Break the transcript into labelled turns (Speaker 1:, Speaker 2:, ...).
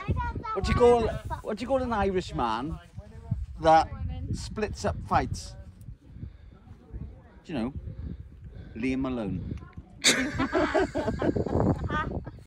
Speaker 1: What do you call an Irishman that splits up fights? Do you know? Liam Malone.